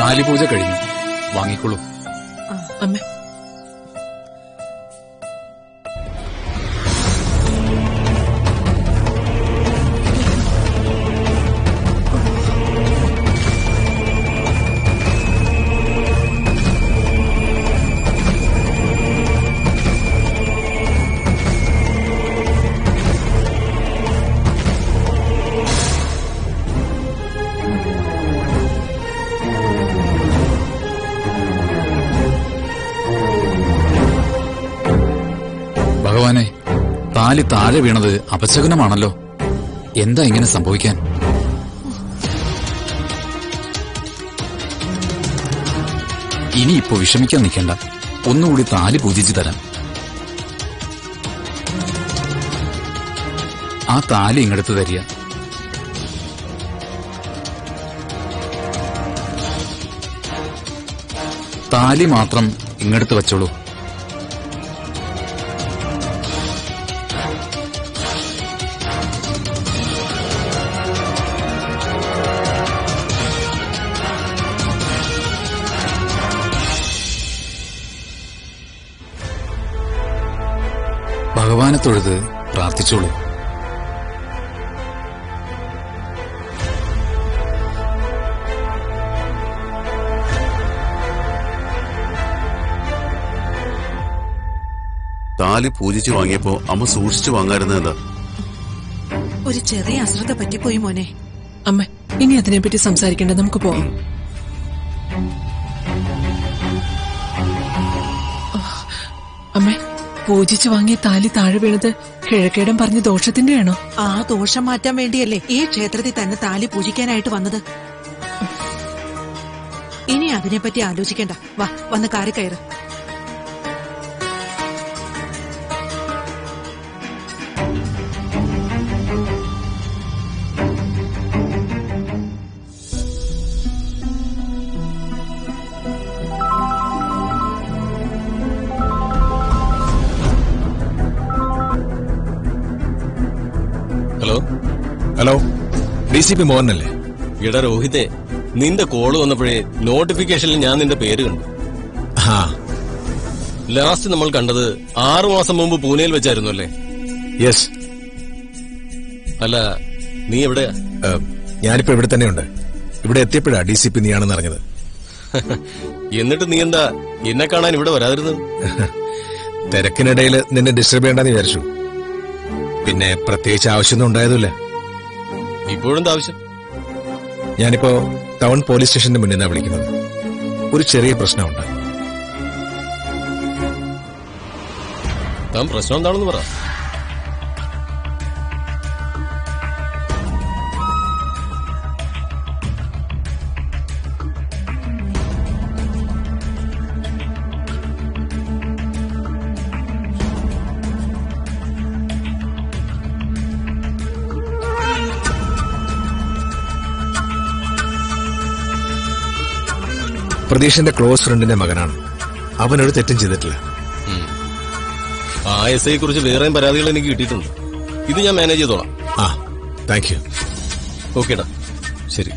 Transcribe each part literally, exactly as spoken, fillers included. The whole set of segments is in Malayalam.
താലിപൂജ കഴിഞ്ഞു, വാങ്ങിക്കോളൂ. അമ്മേ, ഭഗവാനെ, താലി താഴെ വീണത് അപശകുനമാണല്ലോ. എന്താ ഇങ്ങനെ സംഭവിക്കാൻ? ഇനിയിപ്പോ വിഷമിക്കാൻ നിൽക്കണ്ട, ഒന്നുകൂടി താലി പൂജിച്ചു തരാം. ആ താലി ഇങ്ങടുത്ത് തരിക. താലി മാത്രം ഇങ്ങടുത്ത് വെച്ചോളൂ. ഭഗവാനെ തൊഴുത് പ്രാർത്ഥിച്ചോളൂ. താലി പൂജിച്ചു വാങ്ങിയപ്പോ അമ്മ സൂക്ഷിച്ചു വാങ്ങാറുന്നത് എന്താ? ഒരു ചെറിയ അശ്രദ്ധ പറ്റിപ്പോയി മോനെ. അമ്മ, ഇനി അതിനെപ്പറ്റി സംസാരിക്കേണ്ട, നമുക്ക് പോവാം. അമ്മേ, പൂജിച്ചു വാങ്ങിയ താലി താഴെ വീണത് കിഴക്കേടം പറഞ്ഞ ദോഷത്തിന്റെയാണോ? ആ ദോഷം മാറ്റാൻ വേണ്ടിയല്ലേ ഈ ക്ഷേത്രത്തിൽ തന്നെ താലി പൂജിക്കാനായിട്ട് വന്നത്. ഇനി അതിനെപ്പറ്റി ആലോചിക്കണ്ട. വാ, വന്ന് കാറി കയറ്. Hello hello, D C P മോഹനല്ലേ? ഇട രോഹിത്തെ, നിന്റെ കോള് വന്നപ്പോഴേ നോട്ടിഫിക്കേഷനിൽ ഞാൻ നിന്റെ പേര് കണ്ടു. ആ, ലാസ്റ്റ് നമ്മൾ കണ്ടത് ആറു മാസം മുമ്പ് പൂനെയിൽ വെച്ചായിരുന്നു അല്ലേ? യെസ്. അല്ല, നീ എവിടെയാ? ഞാനിപ്പോ ഇവിടെ തന്നെയുണ്ട്. ഇവിടെ എത്തിയപ്പോഴാ ഡി സി പി നീയാണെന്ന് അറിഞ്ഞത്. എന്നിട്ട് നീ എന്താ എന്നെ കാണാൻ ഇവിടെ വരാതിരുന്നത്? തിരക്കിനിടയിൽ നിന്നെ ഡിസ്റ്റർബ് ചെയ്യണ്ടെന്ന് വിചാരിച്ചു. പിന്നെ പ്രത്യേകിച്ച് ആവശ്യമൊന്നും ഉണ്ടായതുമില്ല. ഇപ്പോഴെന്താ ആവശ്യം? ഞാനിപ്പോ ടൗൺ പോലീസ് സ്റ്റേഷന്റെ മുന്നിൽ നിന്നാണ് വിളിക്കുന്നത്. ഒരു ചെറിയ പ്രശ്നമുണ്ട്. താൻ പ്രശ്നം എന്താണെന്ന് പറ. പ്രതീഷിന്റെ ക്ലോസ് ഫ്രണ്ടിന്റെ മകനാണ്. അവനൊരു തെറ്റും ചെയ്തിട്ടില്ല. ആ എസ് ഐയെ കുറിച്ച് വേറെയും പരാതികൾ എനിക്ക് കിട്ടിയിട്ടുണ്ട്. ഇത് ഞാൻ മാനേജ് ചെയ്തോളാം. ആ, താങ്ക് യു. ഓക്കേടാ, ശരി.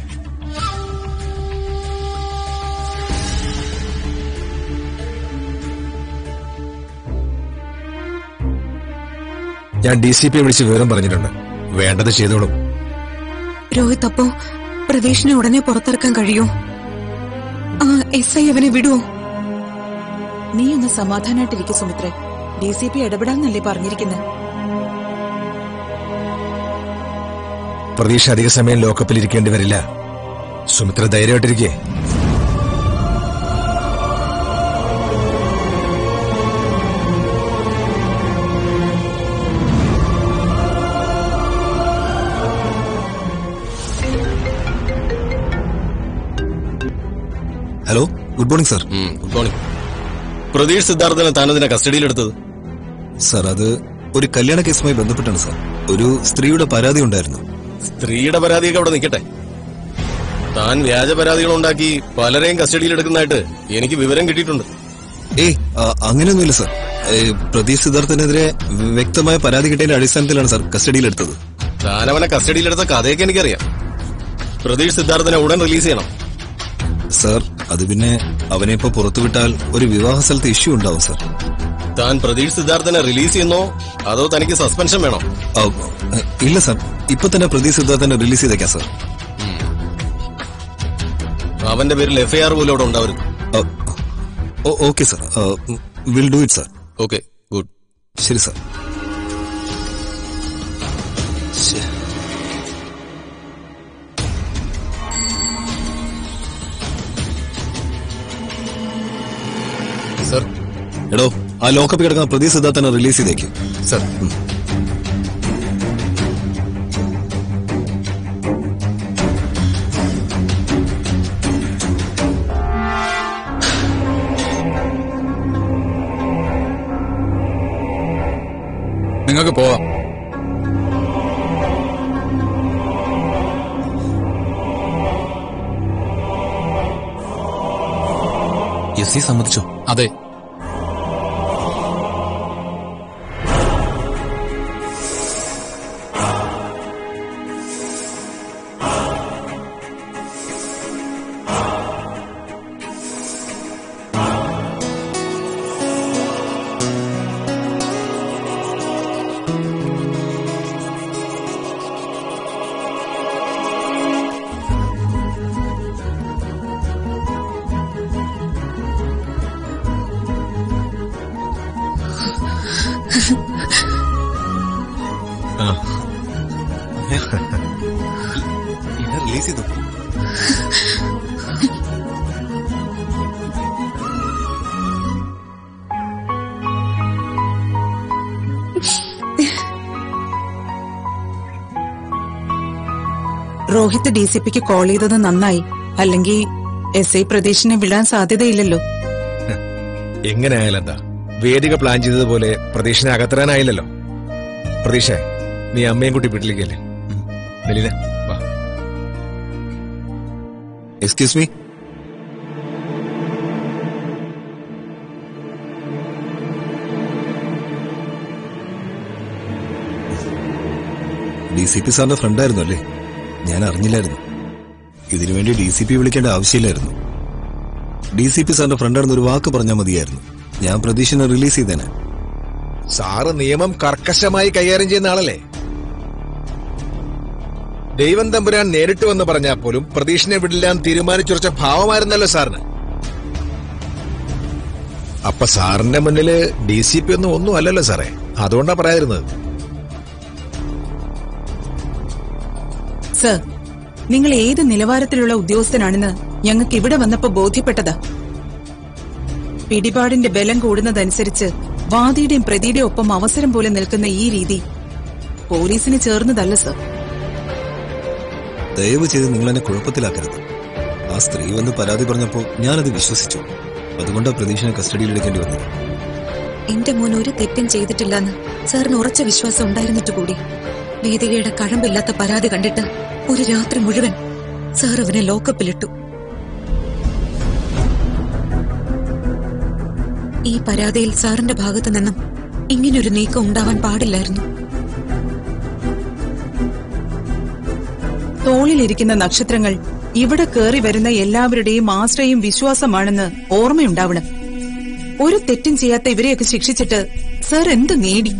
ഞാൻ ഡി സി പിയെ വിളിച്ച് വിവരം പറഞ്ഞിട്ടുണ്ട്. വേണ്ടത് ചെയ്തോളും. രോഹിത്, അപ്പോ പ്രതീഷിനെ ഉടനെ പുറത്തിറക്കാൻ കഴിയോ? ആ എസ് ഐ അവനെ വിടുവോ? നീ ഒന്ന് സമാധാനായിട്ടിരിക്കും സുമിത്രേ. ഡി സി പി ഇടപെടാന്നല്ലേ പറഞ്ഞിരിക്കുന്നത്. പ്രതീക്ഷ അധിക സമയം ലോക്കപ്പിൽ ഇരിക്കേണ്ടി വരില്ല. സുമിത്ര ധൈര്യമായിട്ടിരിക്കേ. Hello, good morning sir. Good morning. Pratheesh സിദ്ധാർത്ഥനെ താനതിനെ കസ്റ്റഡിയിലെടുത്തത്? സാർ, അത് ഒരു കല്യാണ കേസുമായി ബന്ധപ്പെട്ടാണ് സാർ. ഒരു സ്ത്രീയുടെ പരാതി ഉണ്ടായിരുന്നു. സ്ത്രീയുടെ പരാതിയൊക്കെ അവിടെ നിൽക്കട്ടെ. താൻ വ്യാജ പരാതികൾ ഉണ്ടാക്കി പലരെയും കസ്റ്റഡിയിലെടുക്കുന്നതായിട്ട് എനിക്ക് വിവരം കിട്ടിയിട്ടുണ്ട്. ഏയ്, അങ്ങനെയൊന്നുമില്ല സാർ. പ്രതീഷ് സിദ്ധാർത്ഥനെതിരെ വ്യക്തമായ പരാതി കിട്ടിയതിന്റെ അടിസ്ഥാനത്തിലാണ് സാർ കസ്റ്റഡിയിലെടുത്തത്. താനവനെ കസ്റ്റഡിയിലെടുത്ത കഥയൊക്കെ എനിക്കറിയാം. പ്രതീഷ് സിദ്ധാർത്ഥനെ ഉടൻ റിലീസ് ചെയ്യണം. സാർ അത് പിന്നെ അവനെ ഇപ്പൊ പുറത്തുവിട്ടാൽ ഒരു വിവാഹ സ്ഥലത്ത് ഇഷ്യൂ ഉണ്ടാവും സാർ. താൻ പ്രതീഷ് സിദ്ധാർത്ഥനെ റിലീസ് ചെയ്യുന്നോ അതോ തനിക്ക് സസ്പെൻഷൻ വേണോ? ആ, ഇല്ല സാർ, ഇപ്പൊ തന്നെ പ്രതീഷ് സിദ്ധാർത്ഥനെ റിലീസ് ചെയ്തേക്കാം സാർ. അവന്റെ പേരിൽ എഫ്ഐആർ പോലും അവിടെ ഉണ്ടാവരുത്. Okay sir, will do it sir. Okay, good. ശരി സാർ. സർ, എടോ, ആ ലോക്കപ്പ് കിടക്കുന്ന പ്രതീഷ് സിദ്ധാർത്ഥനെ റിലീസ് ചെയ്തേക്കും സർ. നിങ്ങൾക്ക് പോവാം. എസ് സി സമ്മതിച്ചോ? അതെ. റിലീസ് ചെയ്തു. രോഹിത് ഡി സി പിക്ക് കോൾ ചെയ്തത് നന്നായി. അല്ലെങ്കിൽ എസ് ഐ പ്രതീഷിനെ വിടാൻ സാധ്യതയില്ലല്ലോ. എങ്ങനെ ആയാലും എന്താ, വേദിക പ്ലാൻ ചെയ്തതുപോലെ പ്രതീക്ഷനെ അകത്തരാനായില്ലല്ലോ. പ്രതീക്ഷ, നീ അമ്മയും കുട്ടി വീട്ടിലേക്കല്ലേ? മെലിന, വാ. Excuse me. D C P സാറിന്റെ ഫ്രണ്ടായിരുന്നു അല്ലേ? ഞാൻ അറിഞ്ഞില്ലായിരുന്നു. ഇതിനുവേണ്ടി ഡി സി പി വിളിക്കേണ്ട ആവശ്യമില്ലായിരുന്നു. ഡി സി പി സാറിന്റെ ഫ്രണ്ടാണെന്ന് ഒരു വാക്ക് പറഞ്ഞാൽ മതിയായിരുന്നു. ഞാൻ പ്രതീക്ഷനെ റിലീസ് ചെയ്തേനെ. സാറ് നിയമം കർക്കശമായി കൈകാര്യം ചെയ്യുന്ന ആളല്ലേ? ദൈവം തമ്പുരാൻ നേരിട്ട് വന്ന് പറഞ്ഞാൽ പോലും പ്രതീക്ഷനെ വിടില്ലാൻ തീരുമാനിച്ചുറച്ച ഭാവമായിരുന്നല്ലോ സാറിന്. അപ്പൊ സാറിന്റെ മുന്നില് ഡി സി പി ഒന്നും ഒന്നും അല്ലല്ലോ സാറേ, അതുകൊണ്ടാ പറയാതിരുന്നത്. സർ, നിങ്ങൾ ഏത് നിലവാരത്തിലുള്ള ഉദ്യോഗസ്ഥനാണെന്ന് ഞങ്ങൾക്ക് ഇവിടെ വന്നപ്പോ ബോധ്യപ്പെട്ടതാ. പിടിപാടിന്റെ ബലം കൂടുന്നതനുസരിച്ച് വാദിയുടെയും പ്രതിയുടെയും ഒപ്പം അവസരം പോലെ നിൽക്കുന്ന ഈ രീതി പോലീസിന് ചേർന്നതല്ല സർ. ദയവ് ചെയ്ത് നിങ്ങൾ എന്നെ കുഴപ്പത്തിലാക്കരുത്. ആ സ്ത്രീ വന്ന് പരാതി പറഞ്ഞപ്പോ ഞാനത് വിശ്വസിച്ചു. അതുകൊണ്ടാണ് പ്രതീക്ഷനെ കസ്റ്റഡിയിൽ എടുക്കേണ്ടി വന്നത്. എന്റെ മോൻ ഒരു തെറ്റും ചെയ്തിട്ടില്ലെന്ന് സാറിന് ഉറച്ച വിശ്വാസം ഉണ്ടായിരുന്നിട്ട് കൂടി വേദികയുടെ കഴമ്പില്ലാത്ത പരാതി കണ്ടിട്ട് ഒരു രാത്രി മുഴുവൻ സാർ അവനെ ലോക്കപ്പിലിട്ടു. ഈ പരാതിയിൽ സാറിന്റെ ഭാഗത്തു നിന്നും ഇങ്ങനൊരു നീക്കം ഉണ്ടാവാൻ പാടില്ലായിരുന്നു. തോളിലിരിക്കുന്ന നക്ഷത്രങ്ങൾ ഇവിടെ കേറി വരുന്ന എല്ലാവരുടെയും ആശ്രയം വിശ്വാസമാണെന്ന് ഓർമ്മയുണ്ടാവണം. ഒരു തെറ്റും ചെയ്യാത്ത ഇവരെയൊക്കെ ശിക്ഷിച്ചിട്ട് സർ എന്ത് നേടി?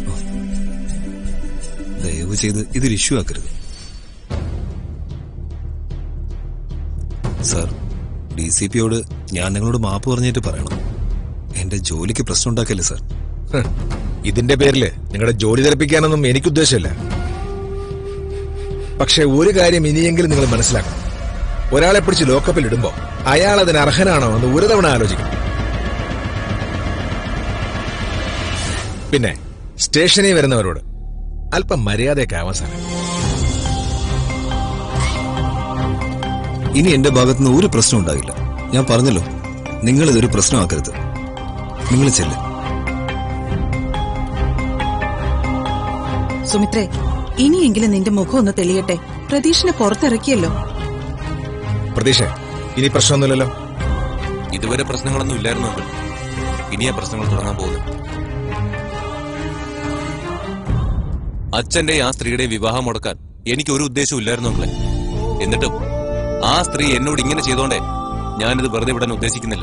ദയവ് ചെയ്ത് ഇതൊരു ഇഷ്യൂ ആക്കരുത് സാർ. ഡി സി പിയോട് ഞാൻ നിങ്ങളോട് മാപ്പ് പറഞ്ഞിട്ട് പറയണം. എന്റെ ജോലിക്ക് പ്രശ്നം ഉണ്ടാക്കല്ലേ സാർ. ഇതിന്റെ പേരില് നിങ്ങളുടെ ജോലി തെറിപ്പിക്കാനൊന്നും എനിക്ക് ഉദ്ദേശമില്ല. പക്ഷെ ഒരു കാര്യം ഇനിയെങ്കിലും നിങ്ങൾ മനസ്സിലാക്കണം. ഒരാളെ പിടിച്ച് ലോക്കപ്പിൽ ഇടുമ്പോ അയാൾ അതിന് അർഹനാണോ എന്ന് ഒരു തവണ ആലോചിക്കണം. പിന്നെ സ്റ്റേഷനിൽ വരുന്നവരോട് അല്പം മര്യാദയൊക്കെ ആവാൻ സാധിക്കും. ഇനി എന്റെ ഭാഗത്തുനിന്ന് ഒരു പ്രശ്നം ഉണ്ടാകില്ല. ഞാൻ പറഞ്ഞല്ലോ, നിങ്ങൾ ഇതൊരു പ്രശ്നമാക്കരുത്. നിങ്ങൾ ചെല്ല്. സുമിത്രേ, ഇനിയെങ്കിലും നിന്റെ മുഖം ഒന്ന് തെളിയട്ടെ. പ്രതീക്ഷനെ പുറത്തിറക്കിയല്ലോ. പ്രതീക്ഷ, ഇനി പ്രശ്നമൊന്നുമില്ലല്ലോ? ഇതുവരെ പ്രശ്നങ്ങളൊന്നും ഇല്ലായിരുന്നു. ഇനിയാ പ്രശ്നങ്ങൾ തുടങ്ങാൻ പോകുന്നത്. അച്ഛന്റെ ആ സ്ത്രീയുടെ വിവാഹം മുടക്കാൻ എനിക്ക് ഒരു ഉദ്ദേശവും ഇല്ലായിരുന്നു. എന്നിട്ടും ആ സ്ത്രീ എന്നോട് ഇങ്ങനെ ചെയ്തോണ്ടേ ഞാനിത് വെറുതെ വിടാൻ ഉദ്ദേശിക്കുന്നില്ല.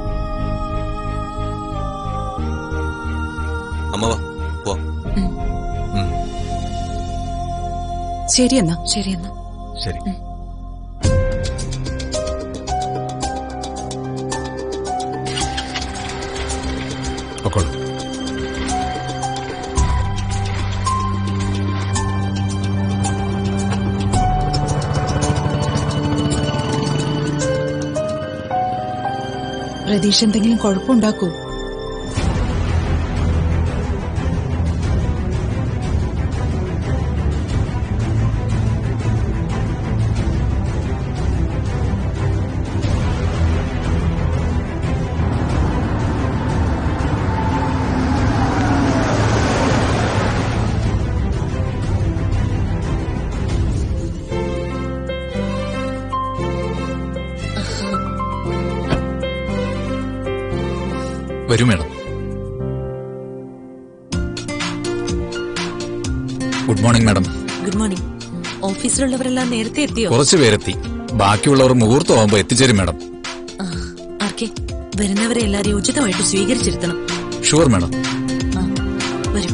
അമ്മ വാ പോ. ശരിയെന്നാ. ശരിയെന്നാ. ശരി. പൊക്കോളൂ. പ്രതീക്ഷ എന്തെങ്കിലും കുഴപ്പമുണ്ടാക്കൂ? വരൂ madam. Good morning madam. Good morning. ഓഫീസിലുള്ളവരെല്ലാം നേരത്തെ എത്തിയോ? കുറച്ചു പേരെത്തി. ബാക്കിയുള്ളവർ മുഹൂർത്തമാകുമ്പോ എത്തിച്ചേരും മാഡം. ആർക്കെ വരുന്നവരെ എല്ലാരെയും ഉചിതമായിട്ട് സ്വീകരിച്ചിരുത്തണം. Sure madam. വരൂ.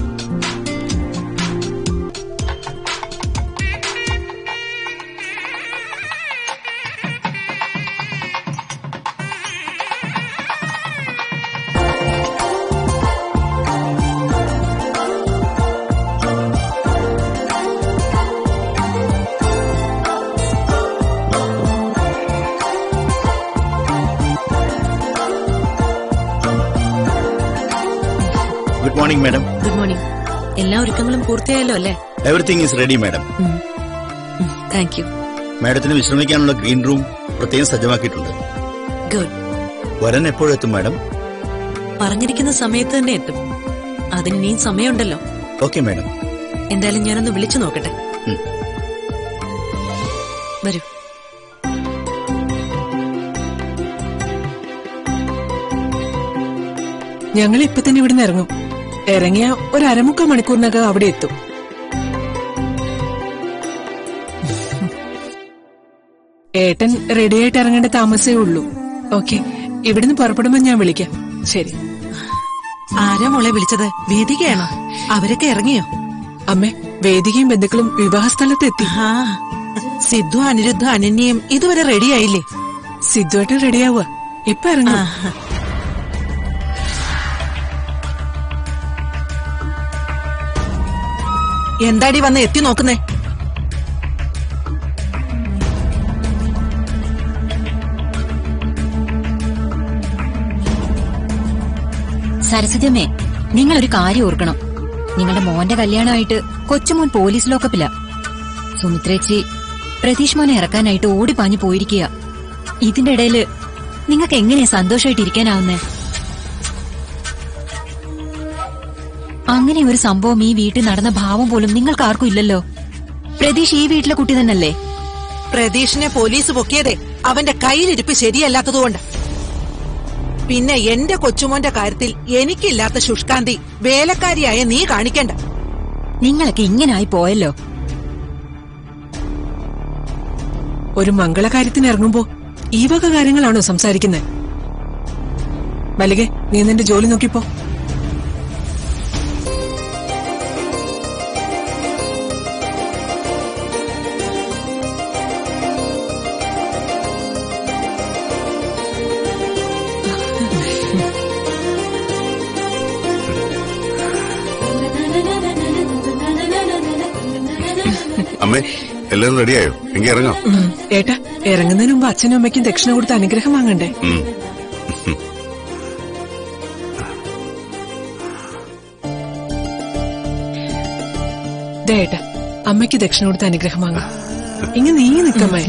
Good morning madam. Good morning. എല്ലാ ഒരുക്കങ്ങളും പൂർത്തിയായല്ലോ അല്ലേ? Everything is ready madam. Thank you. മാഡത്തിന് വിശ്രമിക്കാനുള്ള ഗ്രീൻ റൂം പ്രത്യേകം സജ്ജമാക്കിയിട്ടുണ്ട്. ഗുഡ്. വരൻ എപ്പോഴെത്തും മാഡം? പറഞ്ഞിരിക്കുന്ന സമയത്ത് തന്നെ എത്തും. അതിന് ഇനിയും സമയമുണ്ടല്ലോ. Okay madam. എന്തായാലും ഞാനൊന്ന് വിളിച്ചു നോക്കട്ടെ. വരൂ. ഞങ്ങൾ ഇപ്പൊ തന്നെ ഇവിടുന്ന് ഇറങ്ങും. ഇറങ്ങിയ ഒരു അരമുക്കാൽ മണിക്കൂറിനകം അവിടെ എത്തും. ഏട്ടൻ റെഡിയായിട്ട് ഇറങ്ങേണ്ട താമസേ ഉള്ളൂ. ഓക്കെ, ഇവിടുന്ന് പുറപ്പെടുമ്പോ ഞാൻ വിളിക്കാം. ശരി. ആരാ മോളെ വിളിച്ചത്? വേദികയാണോ? അവരൊക്കെ ഇറങ്ങിയോ? അമ്മേ, വേദികയും ബന്ധുക്കളും വിവാഹസ്ഥലത്ത് എത്തി. സിദ്ധു, അനിരുദ്ധ, അനന്യയും ഇതുവരെ റെഡിയായില്ലേ? സിദ്ധുവേട്ടൻ റെഡിയാവുക. ഇപ്പൊ ഇറങ്ങും. എന്താടി വന്ന് എത്തി നോക്കുന്നേ? സരസ്വതിയമ്മേ, നിങ്ങളൊരു കാര്യം ഓർക്കണം. നിങ്ങളുടെ മോന്റെ കല്യാണമായിട്ട് കൊച്ചുമോൻ പോലീസ് ലോക്കപ്പില. സുമിത്രേച്ചി പ്രതീഷ് മോനെ ഇറക്കാനായിട്ട് ഓടിപ്പാഞ്ഞു പോയിരിക്കുക. ഇതിന്റെ ഇടയില് നിങ്ങൾക്ക് എങ്ങനെയാ സന്തോഷമായിട്ട് ഇരിക്കാനാവുന്നേ? അങ്ങനെ ഒരു സംഭവം ഈ വീട്ടിൽ നടന്ന ഭാവം പോലും നിങ്ങൾക്ക് ആർക്കും ഇല്ലല്ലോ. പ്രതീഷ് ഈ വീട്ടിലെ കുട്ടി തന്നല്ലേ? പ്രതീഷിനെ പോലീസ് പൊക്കിയതേ അവന്റെ കയ്യിലിരിപ്പ് ശരിയല്ലാത്തതുകൊണ്ട്. പിന്നെ എന്റെ കൊച്ചുമോന്റെ കാര്യത്തിൽ എനിക്കില്ലാത്ത ശുഷ്കാന്തി വേലക്കാരിയായ നീ കാണിക്കണ്ട. നിങ്ങളൊക്കെ ഇങ്ങനായി പോയല്ലോ. ഒരു മംഗളകാര്യത്തിന് ഇറങ്ങുമ്പോ ഈ വക കാര്യങ്ങളാണോ സംസാരിക്കുന്നത്? മല്ലികെ, നീ നിന്റെ ജോലി നോക്കിപ്പോ. അമ്മേ, എല്ലാവരും റെഡിയായോ? എങ്കിൽ ഇറങ്ങാം. ഏട്ടാ, ഇറങ്ങുന്നതിന് മുമ്പ് അച്ഛനും അമ്മയ്ക്കും ദക്ഷിണ കൊടുത്ത് അനുഗ്രഹം വാങ്ങണ്ടേ? ഏട്ടാ, അമ്മയ്ക്ക് ദക്ഷിണ കൊടുത്ത് അനുഗ്രഹം വാങ്ങാം. ഇങ്ങനെ നീ നിക്കമ്മേ.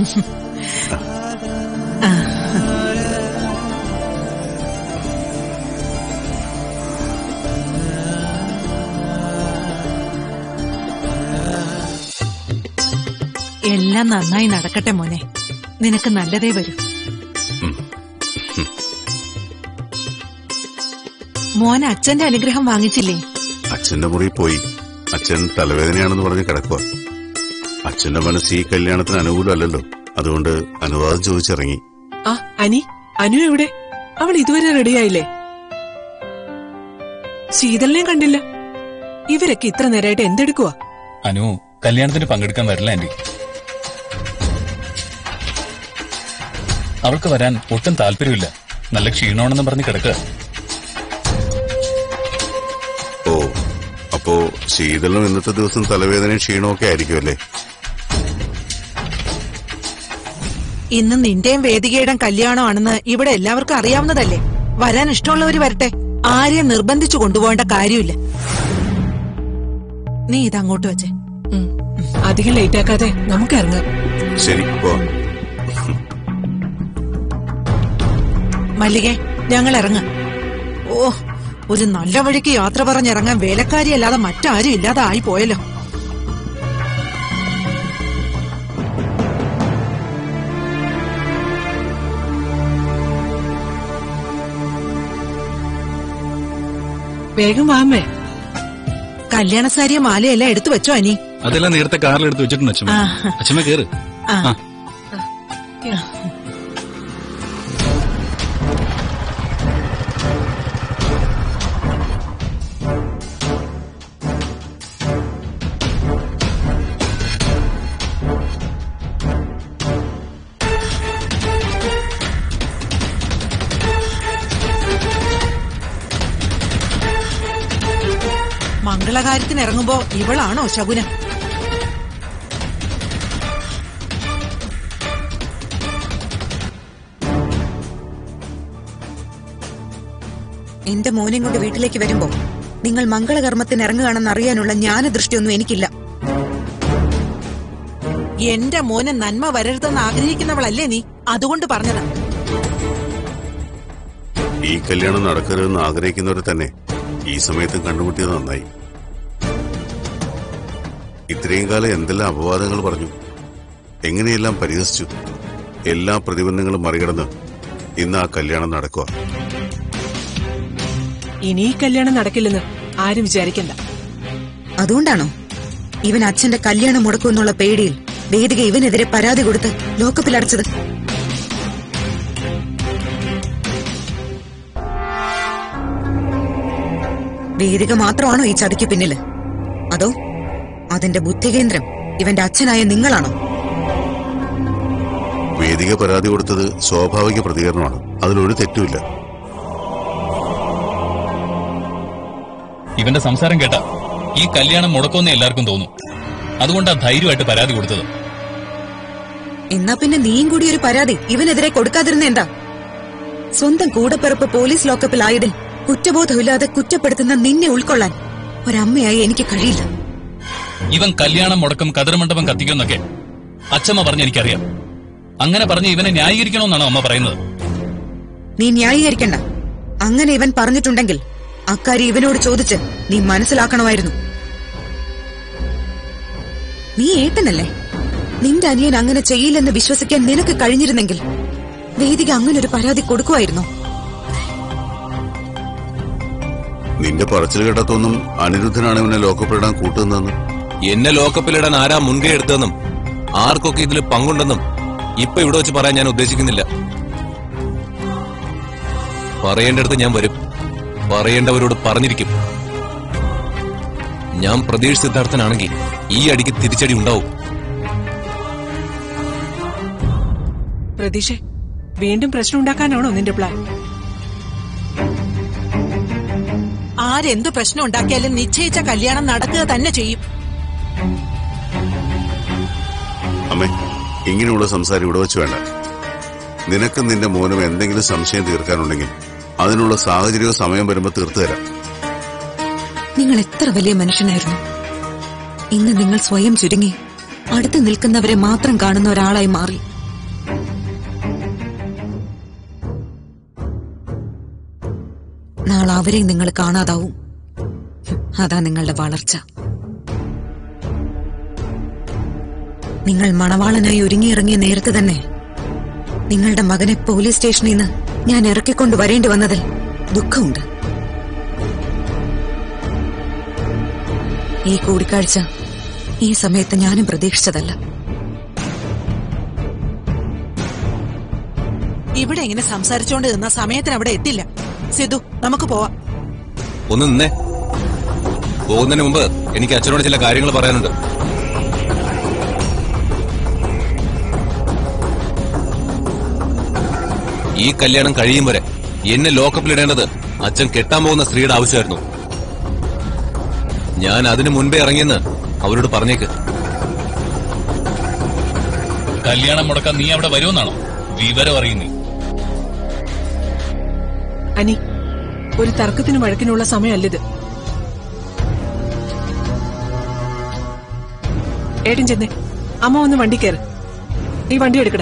എല്ലാം നന്നായി നടക്കട്ടെ മോനെ. നിനക്ക് നല്ലതേ വരൂ. മോൻ അച്ഛന്റെ അനുഗ്രഹം വാങ്ങിച്ചില്ലേ? അച്ഛന്റെ മുറി പോയി. അച്ഛൻ തലവേദനയാണെന്ന് പറഞ്ഞ് കിടക്കുക. അച്ഛന്റെ മനസ്സ് ഈ കല്യാണത്തിന് അനുകൂലമല്ലല്ലോ. അതുകൊണ്ട് അനുവാദം ചോദിച്ചിറങ്ങി. ആ അനി, അനു എവിടെ? അവൾ ഇതുവരെ റെഡിയായില്ലേ? ശീതലിനെയും കണ്ടില്ല. ഇവരൊക്കെ ഇത്ര നേരമായിട്ട് എന്തെടുക്കുവാ? അനു കല്യാണത്തിന് പങ്കെടുക്കാൻ വരില്ല ആന്റി. അവൾക്ക് വരാൻ ഒട്ടും താല്പര്യമില്ല. നല്ല ക്ഷീണമാണെന്ന് പറഞ്ഞ് കിടക്കുക. ഓ, അപ്പോ ശീതളിനും ഇന്നത്തെ ദിവസം തലവേദനയും ക്ഷീണമൊക്കെ ആയിരിക്കുമല്ലേ? ഇന്ന് നിന്റെയും വേദികയുടെ കല്യാണമാണെന്ന് ഇവിടെ എല്ലാവർക്കും അറിയാവുന്നതല്ലേ. വരാൻ ഇഷ്ടമുള്ളവര് വരട്ടെ. ആരെയും നിർബന്ധിച്ചു കൊണ്ടുപോകേണ്ട കാര്യമില്ല. നീ ഇതങ്ങോട്ട് വെച്ചേ. അധികം ലേറ്റ് ആക്കാതെ നമുക്ക് ഇറങ്ങാം. ശരി, പോ. മല്ലികേ, ഞങ്ങൾ ഇറങ്ങാം. ഓ, ഒരു നല്ല വഴിക്ക് യാത്ര പറഞ്ഞിറങ്ങാൻ വേലക്കാരിയല്ലാതെ മറ്റാരും ഇല്ലാതെ ആയി പോയല്ലോ. വേഗം വാമേ. കല്യാണ സാരിയ മാലയെല്ലാം എടുത്തു വെച്ചോ അനി? അതെല്ലാം നേരത്തെ കാറിൽ എടുത്ത് വെച്ചിട്ടുണ്ട് അച്ഛമ്മ. അച്ഛമ്മ കേറ്. ആ മംഗളകാര്യത്തിന് ഇറങ്ങുമ്പോ ഇവളാണോ ശകുനം? എന്റെ മോനെ കൊണ്ട് വീട്ടിലേക്ക് വരുമ്പോ നിങ്ങൾ മംഗളകർമ്മത്തിന് ഇറങ്ങുകയാണെന്ന് അറിയാനുള്ള ജ്ഞാനദൃഷ്ടിയൊന്നും എനിക്കില്ല. എന്റെ മോനെ നന്മ വരരുതെന്ന് ആഗ്രഹിക്കുന്നവളല്ലേ നീ? അതുകൊണ്ട് പറഞ്ഞതാ. ഈ കല്യാണം നടക്കരുതെന്ന് ആഗ്രഹിക്കുന്നവരെ തന്നെ ഈ സമയത്തും കണ്ടുമുട്ടിയത് നന്നായി. ഇത്രയും കാലം എന്തെല്ലാം അപവാദങ്ങൾ പറഞ്ഞു, എങ്ങനെയെല്ലാം പരിഹസിച്ചു. എല്ലാ പ്രതിബന്ധങ്ങളും മറികടന്ന് ഇന്ന് ആ കല്യാണം നടക്കുക. ഇനി ഈ കല്യാണം നടക്കില്ലെന്ന് ആരും വിചാരിക്കണ്ട. അതുകൊണ്ടാണോ ഇവൻ അച്ഛന്റെ കല്യാണം മുടക്കുമെന്നുള്ള പേടിയിൽ വേദിക ഇവനെതിരെ പരാതി കൊടുത്ത് ലോക്കപ്പിലടച്ചത്? വേദിക മാത്രമാണോ ഈ ചതിക്ക് പിന്നില്? അതോ അതിന്റെ ബുദ്ധികേന്ദ്രം ഇവന്റെ അച്ഛനായ നിങ്ങളാണോ? വേദിക പരാതി കൊടുത്തത് സ്വാഭാവിക പ്രതികരണമാണ്. അതിലൊരു തെറ്റുമില്ല. ഇവന്റെ സംസാരം കേട്ട ഈ കല്യാണം മുടക്കുമെന്ന് എല്ലാവർക്കും തോന്നും. അതുകൊണ്ടാ ധൈര്യമായിട്ട് പരാതി കൊടുത്തത്. എന്നാ പിന്നെ നീയും കൂടി ഒരു പരാതി ഇവനെതിരെ കൊടുക്കാതിരുന്ന എന്താ? സ്വന്തം കൂടപ്പിറപ്പ് പോലീസ് ലോക്കപ്പിലായതിൽ കുറ്റബോധമില്ലാതെ കുറ്റപ്പെടുത്തുന്ന നിന്നെ ഉൾക്കൊള്ളാൻ ഒരമ്മയായി എനിക്ക് കഴിയില്ല. ഇവൻ കല്യാണം മുടക്കം കതിർമണ്ഡപം കത്തിക്കുമെന്നൊക്കെ അച്ഛമ്മ പറഞ്ഞ എനിക്കറിയാം. അങ്ങനെ പറഞ്ഞ് ഇവനെ ന്യായീകരിക്കണമെന്നാണോ അമ്മ പറയുന്നത്? നീ ന്യായീകരിക്കണ്ട. അങ്ങനെ ഇവൻ പറഞ്ഞിട്ടുണ്ടെങ്കിൽ അക്കാര്യം ഇവനോട് ചോദിച്ച് നീ മനസ്സിലാക്കണമായിരുന്നു. നീ ഏട്ടനല്ലേ? നിന്റെ അനിയൻ അങ്ങനെ ചെയ്യില്ലെന്ന് വിശ്വസിക്കാൻ നിനക്ക് കഴിഞ്ഞിരുന്നെങ്കിൽ വേദിക അങ്ങനൊരു പരാതി കൊടുക്കുമായിരുന്നോ? നിന്റെ പറച്ചിൽ കേട്ടതൊന്നും അനിരുദ്ധനാണ് ഇവനെ ലോക്കപ്പിലിടാൻ കൂട്ടുന്നതെന്ന്. എന്നെ ലോക്കപ്പിലിടാൻ ആരാ മുൻകൈ എടുത്തതെന്നും ആർക്കൊക്കെ ഇതിൽ പങ്കുണ്ടെന്നും ഇപ്പൊ ഇവിടെ വെച്ച് പറയാൻ ഞാൻ ഉദ്ദേശിക്കുന്നില്ല. പറയേണ്ടടുത്ത് ഞാൻ വരും. പറയേണ്ടവരോട് പറഞ്ഞിരിക്കും. ഞാൻ പ്രതീക്ഷ സിദ്ധാർത്ഥനാണെങ്കിൽ ഈ അടിക്ക് തിരിച്ചടി ഉണ്ടാവും. പ്രതീക്ഷ, വീണ്ടും പ്രശ്നം ഉണ്ടാക്കാനാണോ നിന്റെ പ്ലാൻ? ആരെന്തു പ്രശ്നം ഉണ്ടാക്കിയാലും നിശ്ചയിച്ച കല്യാണം നടക്കുക തന്നെ ചെയ്യും. അമ്മേ, ഇങ്ങനെയുള്ള സംസാരം ഇവിടെ വെച്ച് വേണ്ട. നിനക്കും നിന്റെ മോനും എന്തെങ്കിലും സംശയം തീർക്കാനുണ്ടെങ്കിൽ അതിനുള്ള സാഹചര്യവും സമയം വരുമ്പോ തീർത്തു തരാം. നിങ്ങൾ എത്ര വലിയ മനുഷ്യനായിരുന്നു. ഇന്ന് നിങ്ങൾ സ്വയം ചുരുങ്ങി അടുത്ത് നിൽക്കുന്നവരെ മാത്രം കാണുന്ന ഒരാളായി മാറി. നാളെ അവരെയും നിങ്ങൾ കാണാതാവും. അതാ നിങ്ങളുടെ വളർച്ച. നിങ്ങൾ മണവാളനായി ഒരുങ്ങിയിറങ്ങിയ നേരത്തെ തന്നെ നിങ്ങളുടെ മകനെ പോലീസ് സ്റ്റേഷനിൽ നിന്ന് ഞാൻ ഇറക്കിക്കൊണ്ട് വരേണ്ടി വന്നതിൽ ദുഃഖമുണ്ട്. ഈ കൂടിക്കാഴ്ച ഈ സമയത്ത് ഞാനും പ്രതീക്ഷിച്ചതല്ല. ഇവിടെ ഇങ്ങനെ സംസാരിച്ചോണ്ട് നിന്ന സമയത്തിന് അവിടെ എത്തില്ല. സിധു, നമുക്ക് പോവാം. ഒന്ന് നിന്നേ. പോകുന്നതിന് മുമ്പ് എനിക്ക് അച്ഛനോട് ചില കാര്യങ്ങൾ പറയാനുണ്ട്. ഈ കല്യാണം കഴിയും വരെ എന്നെ ലോക്കപ്പിലിടേണ്ടത് അച്ഛൻ കെട്ടാൻ പോകുന്ന സ്ത്രീയുടെ ആവശ്യമായിരുന്നു. ഞാൻ അതിനു മുൻപേ ഇറങ്ങിയെന്ന് അവരോട് പറഞ്ഞേക്ക്. കല്യാണം മുടക്കാൻ നീ അവിടെ വരുമെന്നാണോ വിവരം അറിയുന്നേ? അനി, ഒരു തർക്കത്തിന് വഴക്കിനുള്ള സമയമല്ലിത്. ഏട്ടൻ ചെന്നേ, അമ്മ ഒന്ന് വണ്ടി കയറ്. നീ വണ്ടി എടുക്കട.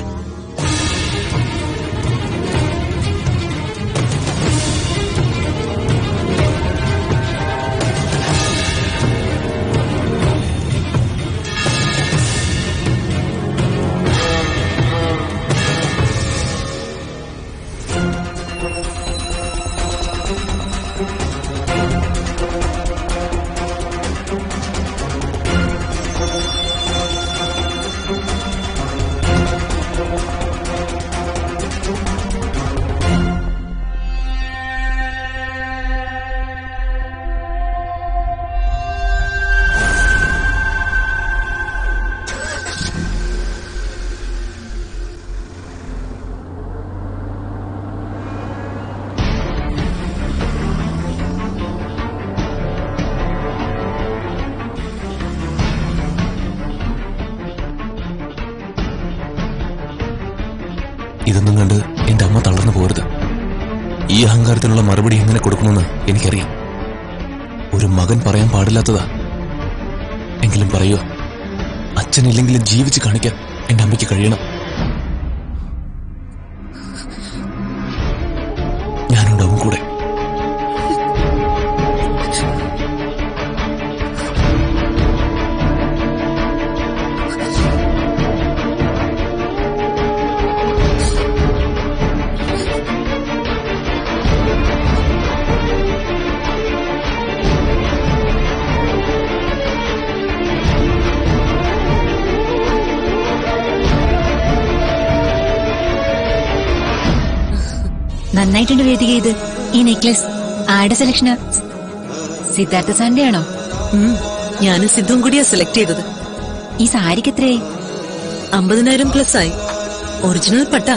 ഇതൊന്നും കണ്ട് എന്റെ അമ്മ തളർന്നു പോരുത്. ഈ അഹങ്കാരത്തിനുള്ള മറുപടി എങ്ങനെ കൊടുക്കണമെന്ന് എനിക്കറിയാം. ഒരു മകൻ പറയാൻ പാടില്ലാത്തതാ. എങ്കിലും പറയുക, അച്ഛനില്ലെങ്കിലും ജീവിച്ച് കാണിക്കാൻ എന്റെ അമ്മയ്ക്ക് കഴിയണം. ഞാനുണ്ടാവും കൂടെ. നന്നായിട്ടുണ്ട് വേദിക. ഇത് ഈ നെക്ലസ് ആരുടെ സെലക്ഷനാ? സിദ്ധാർത്ഥ സാറിന്റെ ആണോ? ഞാനും സിദ്ധും കൂടിയാ സെലക്ട് ചെയ്തത്. ഈ സാരിക്ക് എത്രയായി? അമ്പതിനായിരം പ്ലസ് ആയി. ഒറിജിനൽ പട്ട.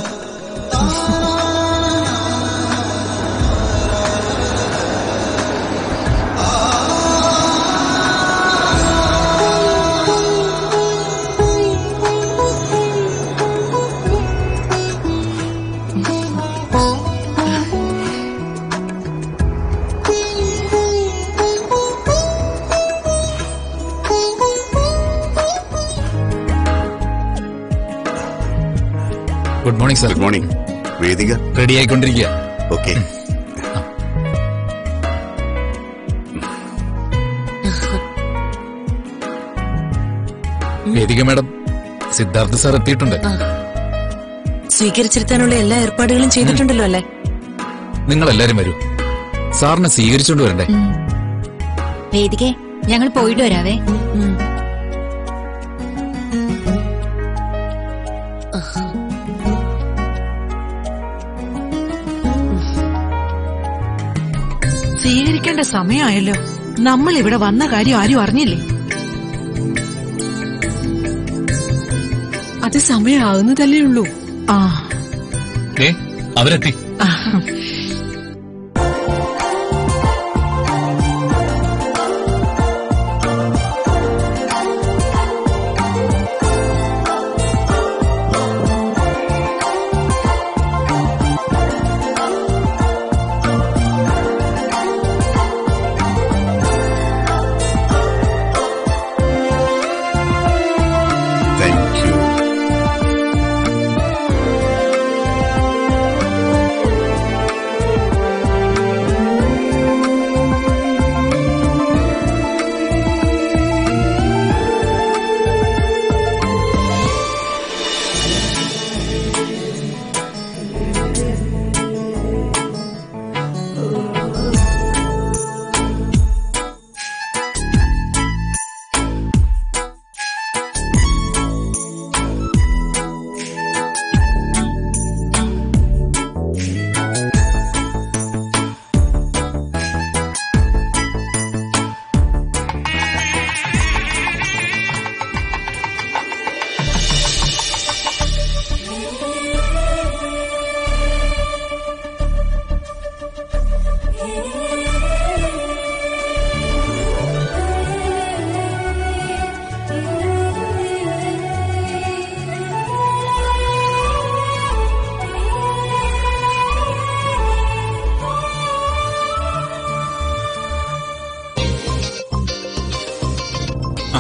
Good morning sir. Good morning. വേദിക റെഡി ആയിക്കൊണ്ടിരിക്കുക. Okay. Vedika madam, Siddhartha sir എത്തിയിട്ടുണ്ട്. സ്വീകരിച്ചിരുത്താനുള്ള എല്ലാ ഏർപ്പാടുകളും ചെയ്തിട്ടുണ്ടല്ലോ അല്ലേ? നിങ്ങൾ എല്ലാരും വരൂ. സാറിനെ സ്വീകരിച്ചോണ്ട് വരണ്ടേ? വേദികെ, ഞങ്ങൾ പോയിട്ട് വരാവേ. സ്വീകരിക്കേണ്ട സമയമായല്ലോ. നമ്മൾ ഇവിടെ വന്ന കാര്യം ആരും അറിഞ്ഞില്ലേ? അത് സമയമാകുന്നതല്ലേ ഉള്ളൂ. ആ, അവരെത്തി.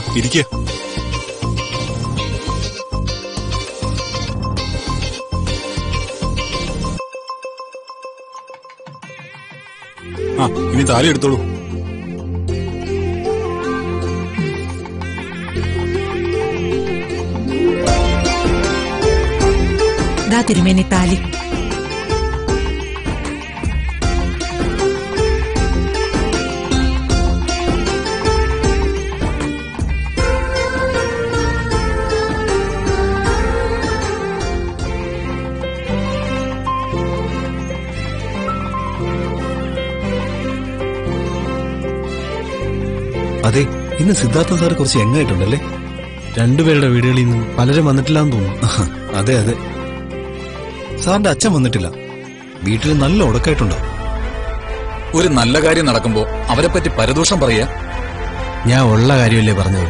ഇരിക്കുക. ആ ഇനി താലി എടുത്തോളൂ. ദാ തിരുമേനി താലി. അതെ, ഇന്ന് സിദ്ധാർത്ഥ സാറ് കുറച്ച് എങ്ങായിട്ടുണ്ടല്ലേ? രണ്ടുപേരുടെ വീടുകളിൽ നിന്ന് പലരും വന്നിട്ടില്ലാന്ന് തോന്നുന്നു. അതെ അതെ, സാറിന്റെ അച്ഛൻ വന്നിട്ടില്ല. വീട്ടിൽ നല്ല ഉടക്കായിട്ടുണ്ടോ? ഒരു നല്ല കാര്യം നടക്കുമ്പോ അവരെ പറ്റി പരദൂഷം പറയാ. ഞാൻ ഉള്ള കാര്യമല്ലേ പറഞ്ഞത്.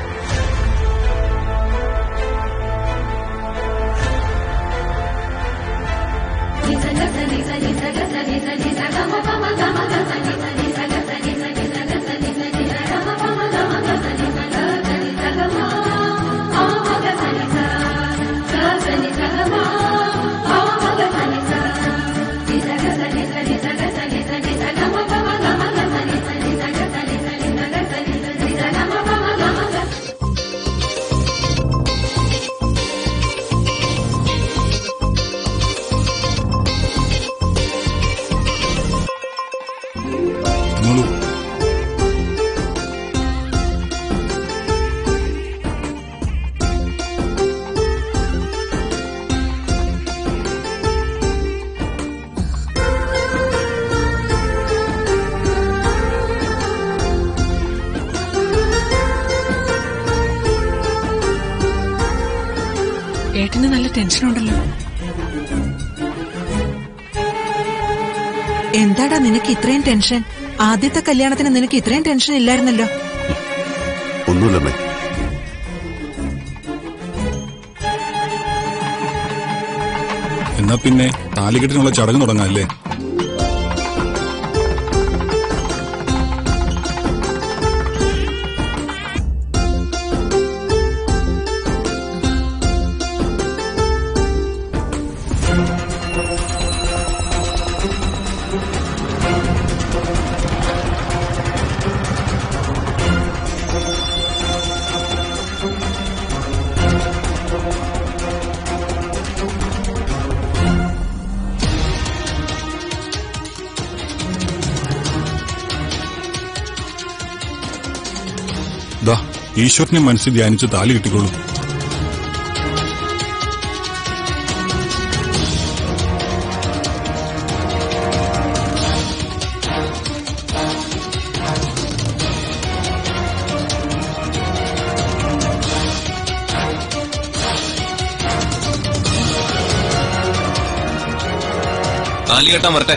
ഏട്ടന് നല്ല ടെൻഷനുണ്ടല്ലോ. എന്താടാ നിനക്ക് ഇത്രയും ടെൻഷൻ? ആദ്യത്തെ കല്യാണത്തിന് നിനക്ക് ഇത്രയും ടെൻഷൻ ഇല്ലായിരുന്നല്ലോ. ഒന്നുമില്ലമ്മേ. എന്നാ പിന്നെ താലികെട്ടിനുള്ള ചടങ്ങ് തുടങ്ങാല്ലേ? ദാ ഈശ്വരനെ മനസ്സിൽ ധ്യാനിച്ച് താലി കെട്ടിക്കോളൂ. താലി കെട്ടാൻ വരട്ടെ.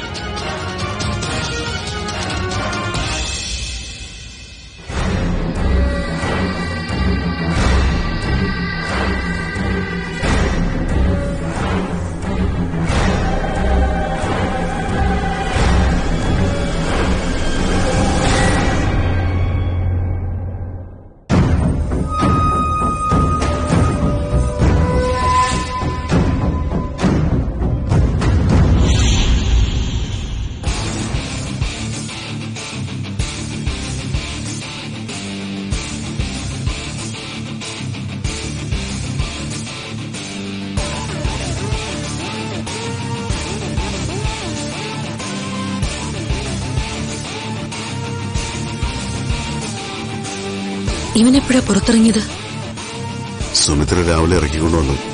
ഇവനെപ്പോഴാ പുറത്തിറങ്ങിയത്? സുമിത്ര രാവിലെ ഇറക്കിക്കൊണ്ടുവന്നു.